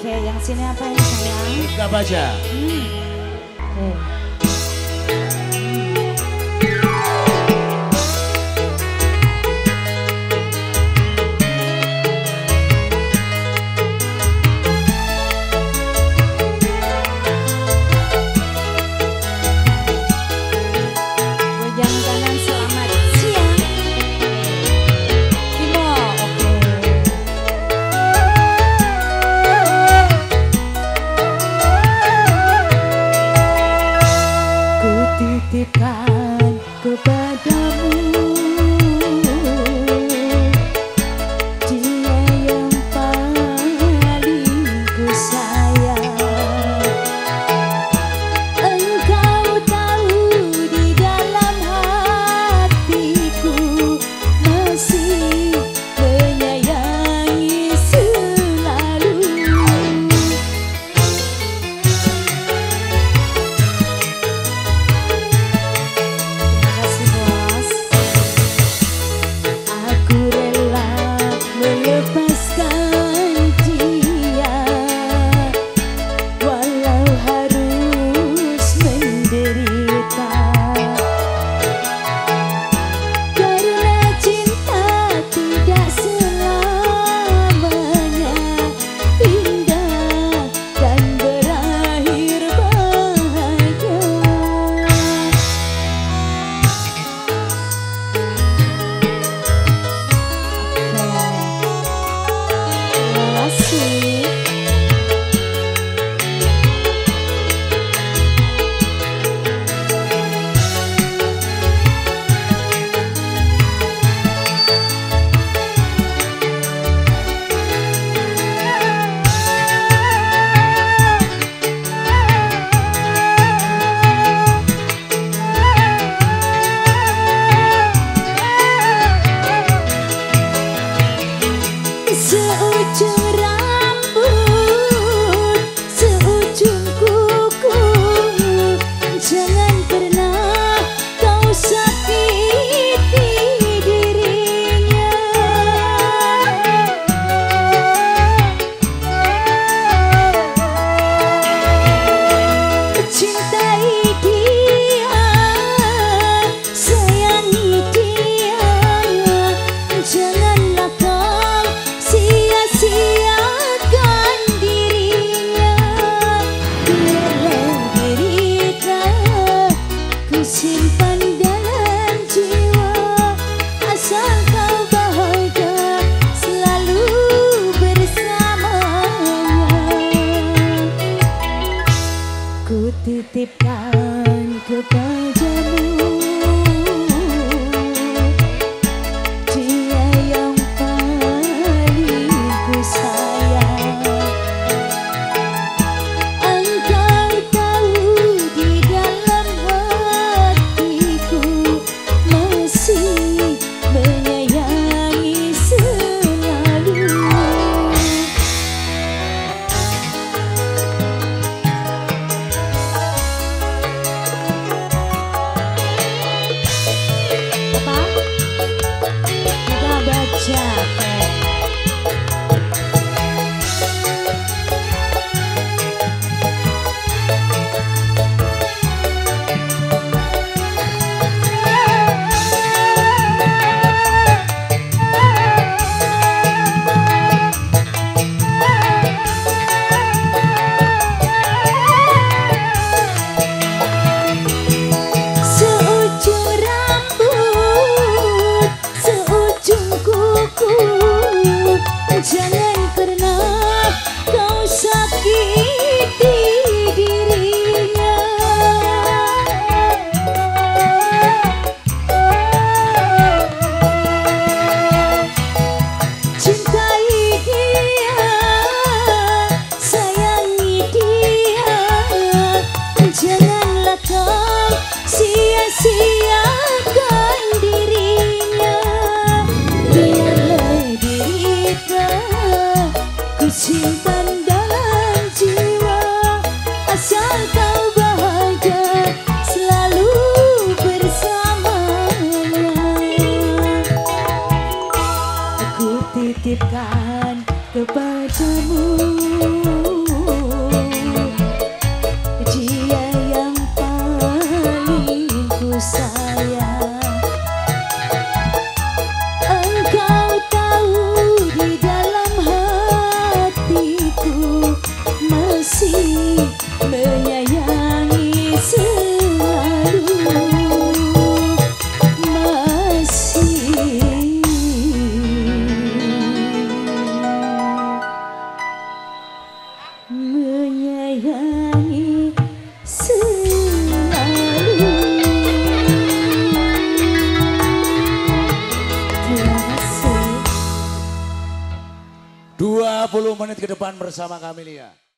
Oke, yang sini apa ini sayang? Rifka Baja. Oke. Titipkan kepadamu dia yang paling ku sayang. Engkau tahu di dalam hatiku masih menyayangi selalu. Seujung rambut, seujung kuku, jangan pernah kau sakiti dirinya. Cintai dia, sayangi dia, janganlah kau sia-siakan dirinya. Biarlah derita ku simpan dalam jiwa, asal kau bahagia selalu bersamanya. Ku titipkan kepadamu dia yang paling ku sayang. Engkau tahu di dalam hatiku masih menyayangi selalu. Apa? Kita baca. Seujung rambut, seujung kuku, jangan pernah kau sakiti dirinya. Cintai dia, sayangi dia, janganlah kau sia-siakan dirinya. Biarlah derita ku simpan dalam jiwa, asal kau bahagia selalu bersamanya. Aku titipkan Tuhan kepadamu. Dia yang paling ku sayang. Engkau tahu di dalam hatiku masih menyayangi selalu. Masih menyayangi selalu. Terima kasih. 20 menit ke depan bersama Camelia.